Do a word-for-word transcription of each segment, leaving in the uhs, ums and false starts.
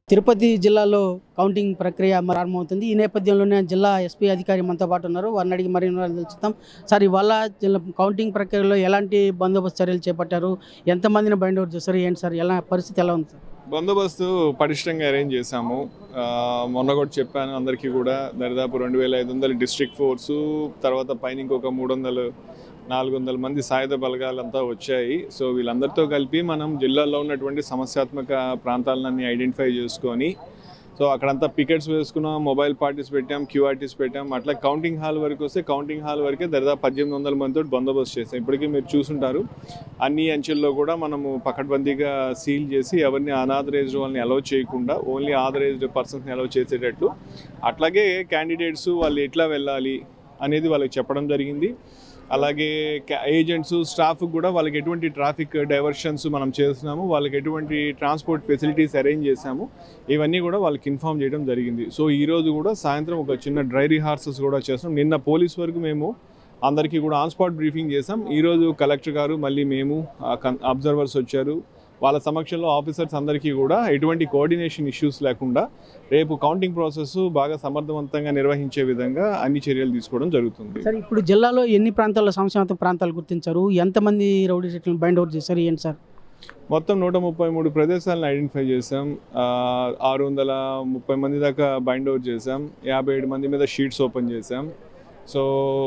తిరుపతి జిల్లాలో కౌంటింగ్ ప్రక్రియ ప్రారంభమవుతుంది. ఈ నేపథ్యంలోనే జిల్లా ఎస్పీ అధికారి మనతో పాటు ఉన్నారు. వారిని అడిగి మరిన్ని వివరాలు తెలుసుకుందాం. సార్, ఇవాళ జిల్లా కౌంటింగ్ ప్రక్రియలో ఎలాంటి బందోబస్తు చర్యలు చేపట్టారు? ఎంతమందిని బైండ్ అవుట్ చేశారు? ఏంటి సార్, ఎలా పరిస్థితి ఎలా ఉంది సార్? బందోబస్తు పటిష్టంగా అరేంజ్ చేశాము. మొన్న కూడా చెప్పాను అందరికీ కూడా, దరిదాపు రెండు వేల ఐదు వందల డిస్ట్రిక్ట్ ఫోర్సు, తర్వాత పైన ఇంకొక మూడు వందలు నాలుగు వందల మంది సాయుధ బలగాలంతా వచ్చాయి. సో వీళ్ళందరితో కలిపి మనం జిల్లాలో ఉన్నటువంటి సమస్యాత్మక ప్రాంతాలన్నీ ఐడెంటిఫై చేసుకొని, సో అక్కడంతా పికెట్స్ వేసుకున్నాం, మొబైల్ పార్టీస్ పెట్టాం, క్యూఆర్టీస్ పెట్టాం. అట్లా కౌంటింగ్ హాల్ వరకు వస్తే కౌంటింగ్ హాల్ వరకే దరిదాపు పద్దెనిమిది వందల మందితో బందోబస్తు చేసాం. ఇప్పటికీ మీరు చూసుంటారు, అన్ని అంచెల్లో కూడా మనము పకడ్బందీగా సీల్ చేసి ఎవరిని అనాథరైజ్డ్ వాళ్ళని అలౌ చేయకుండా ఓన్లీ ఆథరైజ్డ్ పర్సన్స్ని అలౌ చేసేటట్లు, అట్లాగే క్యాండిడేట్స్ వాళ్ళు ఎట్లా వెళ్ళాలి అనేది వాళ్ళకి చెప్పడం జరిగింది. అలాగే ఏజెంట్స్ స్టాఫ్ కూడా వాళ్ళకి ఎటువంటి ట్రాఫిక్ డైవర్షన్స్ మనం చేస్తున్నాము, వాళ్ళకి ఎటువంటి ట్రాన్స్పోర్ట్ ఫెసిలిటీస్ అరేంజ్ చేసాము, ఇవన్నీ కూడా వాళ్ళకి ఇన్ఫామ్ చేయడం జరిగింది. సో ఈరోజు కూడా సాయంత్రం ఒక చిన్న డ్రై రిహార్సల్స్ కూడా చేస్తాం. నిన్న పోలీస్ వరకు మేము అందరికీ కూడా ఆన్ స్పాట్ బ్రీఫింగ్ చేసాం. ఈరోజు కలెక్టర్ గారు మళ్ళీ మేము అబ్జర్వర్స్ వచ్చారు. వాళ్ళ సమక్షంలో ఆఫీసర్స్ అందరికీ కూడా ఎటువంటి కోఆర్డినేషన్ ఇష్యూస్ లేకుండా రేపు కౌంటింగ్ ప్రాసెస్ బాగా సమర్థవంతంగా నిర్వహించే విధంగా అన్ని చర్యలు తీసుకోవడం జరుగుతుంది. సార్, ఇప్పుడు జిల్లాలో ఎన్ని ప్రాంతాల్లో సమస్యాత్మక ప్రాంతాలు గుర్తించారు? ఎంతమంది రౌడీ షీట్లను బైండ్ అవుట్ చేశారు? ఏంటి సార్? మొత్తం నూట ముప్పై మూడు ప్రదేశాలను ఐడెంటిఫై చేసాం. ఆరు వందల ముప్పై మంది దాకా బైండ్ అవుట్ చేసాం. యాభై ఏడు మంది మీద షీట్స్ ఓపెన్ చేసాం. సో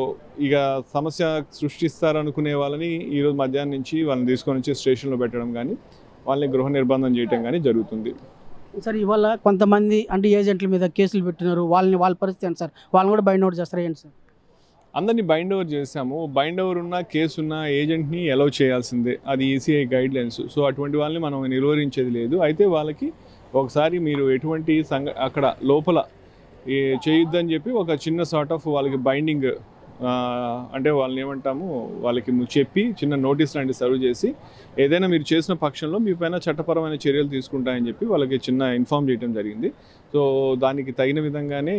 ఇక సమస్య సృష్టిస్తారనుకునే వాళ్ళని ఈరోజు మధ్యాహ్నం నుంచి వాళ్ళని తీసుకొని వచ్చి స్టేషన్లో పెట్టడం కానీ, వాళ్ళని గృహ నిర్బంధం చేయడం కానీ జరుగుతుంది. సార్, ఇవాళ కొంతమంది అంటే ఏజెంట్ల మీద కేసులు పెట్టినారు, వాళ్ళని వాళ్ళ పరిస్థితి ఏంటి సార్? వాళ్ళని కూడా బైండ్ అవుట్ చేస్తారా ఏంటి సార్? అందరినీ బైండ్ ఓవర్ చేసాము. బైండ్ ఓవర్ ఉన్న కేసు ఉన్న ఏజెంట్ని అలౌ చేయాల్సిందే, అది ఈసీఐ గైడ్ లైన్స్. సో అటువంటి వాళ్ళని మనం నిలువరించేది లేదు. అయితే వాళ్ళకి ఒకసారి మీరు ఎటువంటి సంఘ అక్కడ లోపల చేయొద్దని చెప్పి ఒక చిన్న సార్ట్ ఆఫ్ వాళ్ళకి బైండింగ్, అంటే వాళ్ళని ఏమంటాము, వాళ్ళకి చెప్పి చిన్న నోటీస్ లాంటి సర్వ్ చేసి, ఏదైనా మీరు చేసిన పక్షంలో మీ పైన చట్టపరమైన చర్యలు తీసుకుంటాయని చెప్పి వాళ్ళకి చిన్న ఇన్ఫామ్ చేయడం జరిగింది. సో దానికి తగిన విధంగానే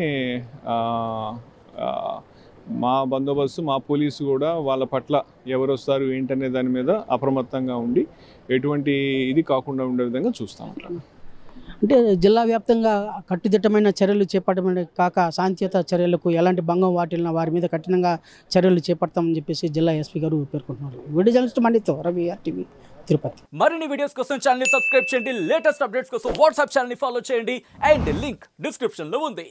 మా బందోబస్తు, మా పోలీసు కూడా వాళ్ళ పట్ల ఎవరు వస్తారు ఏంటనే దాని మీద అప్రమత్తంగా ఉండి ఎటువంటి ఇది కాకుండా ఉండే విధంగా చూస్తూ ఉంటాం. అంటే జిల్లా వ్యాప్తంగా కట్టుదిట్టమైన చర్యలు చేపట్టమని కాక శాంతియుత చర్యలకు ఎలాంటి భంగం వాటిల్లిన వారి మీద కఠినంగా చర్యలు చేపడతామని చెప్పేసి జిల్లా ఎస్పీ గారు పేర్కొంటున్నారు. వీడియో జర్నలిస్ట్ మనీతో రవి, ఆర్టీవీ, తిరుపతి. మరిన్ని వీడియోస్ కోసం ఛానల్ ని సబ్స్క్రైబ్ చేయండి, లేటెస్ట్ అప్డేట్స్ కోసం వాట్సాప్ ఛానల్ ని ఫాలో చేయండి, అండ్ లింక్ డిస్క్రిప్షన్ లో ఉంది.